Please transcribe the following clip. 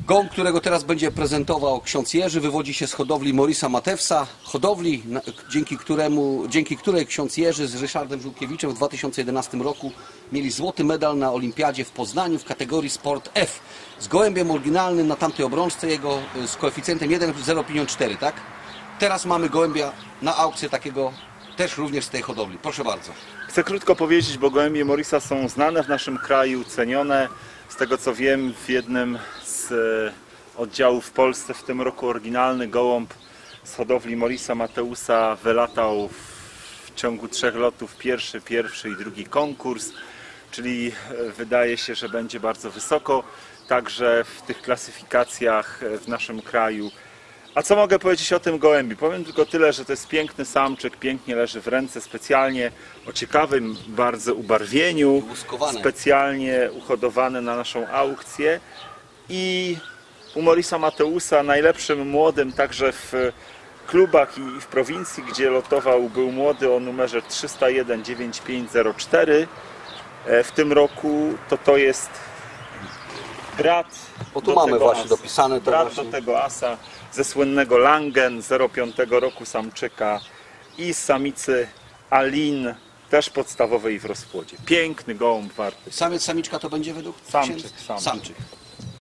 Gołąb, którego teraz będzie prezentował ksiądz Jerzy, wywodzi się z hodowli Morisa Matewsa. Hodowli, dzięki której ksiądz Jerzy z Ryszardem Żółkiewiczem w 2011 roku mieli złoty medal na olimpiadzie w Poznaniu w kategorii Sport F. Z gołębiem oryginalnym na tamtej obrączce jego z koeficjentem 1,054, tak? Teraz mamy gołębia na aukcję takiego też również z tej hodowli. Proszę bardzo. Chcę krótko powiedzieć, bo gołębie Morisa są znane w naszym kraju, cenione. Z tego co wiem, w jednym z oddziałów w Polsce w tym roku oryginalny gołąb z hodowli Morisa Mateusa wylatał w ciągu 3 lotów pierwszy i drugi konkurs, czyli wydaje się, że będzie bardzo wysoko, także w tych klasyfikacjach w naszym kraju. A co mogę powiedzieć o tym gołębi? Powiem tylko tyle, że to jest piękny samczyk, pięknie leży w ręce, specjalnie o ciekawym bardzo ubarwieniu, specjalnie uhodowany na naszą aukcję. I u Morisa Mateusa, najlepszym młodym także w klubach i w prowincji, gdzie lotował, był młody o numerze 301-9504. W tym roku to jest brat, bo tu mamy właśnie dopisane to brat właśnie. Do tego asa ze słynnego Langen 05 roku samczyka i z samicy Alin, też podstawowej w rozpłodzie. Piękny gołąb warty. Samiec, samiczka to będzie według Samczyk. Samczyk.